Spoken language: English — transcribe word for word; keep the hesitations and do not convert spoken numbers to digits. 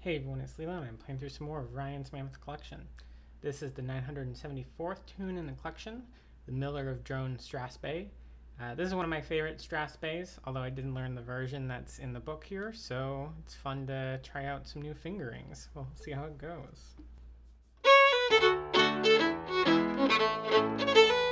Hey everyone, it's Leland. I'm playing through some more of Ryan's Mammoth collection. This is the nine hundred seventy-fourth tune in the collection, the Miller of Drone Strathspey. Uh, this is one of my favorite Strathspeys, although I didn't learn the version that's in the book here, so it's fun to try out some new fingerings. We'll see how it goes.